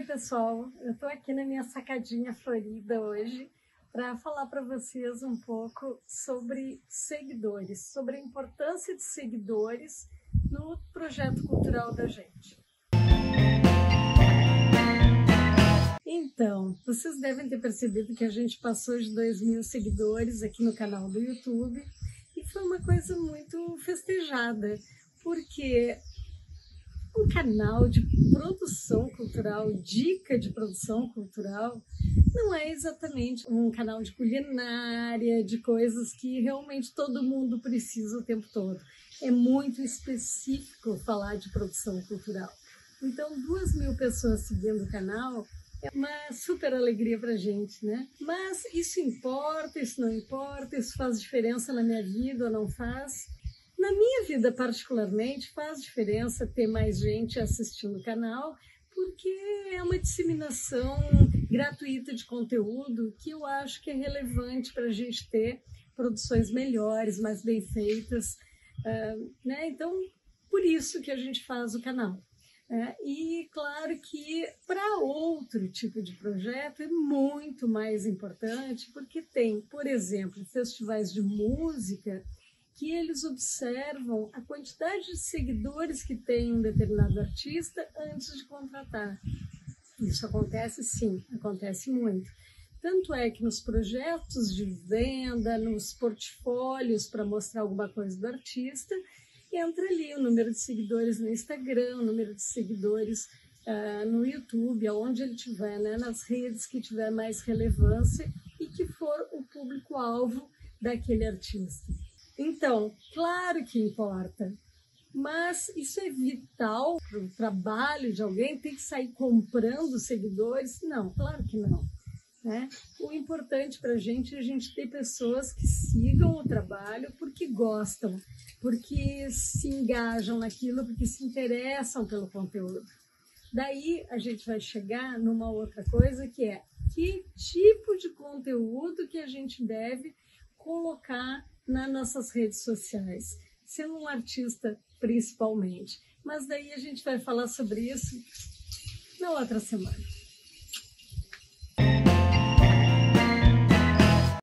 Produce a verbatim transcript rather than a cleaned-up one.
pessoal, eu estou aqui na minha sacadinha florida hoje para falar para vocês um pouco sobre seguidores, sobre a importância de seguidores no projeto cultural da gente. Então, vocês devem ter percebido que a gente passou de dois mil seguidores aqui no canal do YouTube e foi uma coisa muito festejada, porque um canal de produção cultural, dica de produção cultural, não é exatamente um canal de culinária, de coisas que realmente todo mundo precisa o tempo todo. É muito específico falar de produção cultural. Então, duas mil pessoas seguindo o canal é uma super alegria pra gente, né? Mas isso importa, isso não importa, isso faz diferença na minha vida ou não faz? Na minha vida, particularmente, faz diferença ter mais gente assistindo o canal, porque é uma disseminação gratuita de conteúdo que eu acho que é relevante para a gente ter produções melhores, mais bem feitas, uh, né? Então, por isso que a gente faz o canal. Uh, e claro que para outro tipo de projeto é muito mais importante, porque tem, por exemplo, festivais de música, que eles observam a quantidade de seguidores que tem um determinado artista antes de contratar. Isso acontece sim, acontece muito. Tanto é que nos projetos de venda, nos portfólios para mostrar alguma coisa do artista, entra ali o número de seguidores no Instagram, o número de seguidores uh, no YouTube, aonde ele tiver, né, nas redes que tiver mais relevância e que for o público-alvo daquele artista. Então, claro que importa, mas isso é vital para o trabalho de alguém? Tem que sair comprando seguidores? Não, claro que não. Né? O importante para a gente é a gente ter pessoas que sigam o trabalho porque gostam, porque se engajam naquilo, porque se interessam pelo conteúdo. Daí a gente vai chegar numa outra coisa que é que tipo de conteúdo que a gente deve colocar nas nossas redes sociais, sendo um artista principalmente. Mas daí a gente vai falar sobre isso na outra semana.